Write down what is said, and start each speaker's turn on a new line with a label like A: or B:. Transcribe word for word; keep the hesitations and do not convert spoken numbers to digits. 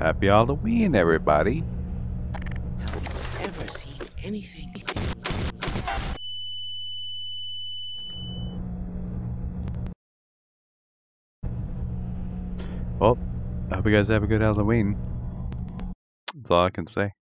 A: Happy Halloween, everybody.
B: Have you ever seen anything?
A: Well, I hope you guys have a good Halloween. That's all I can say.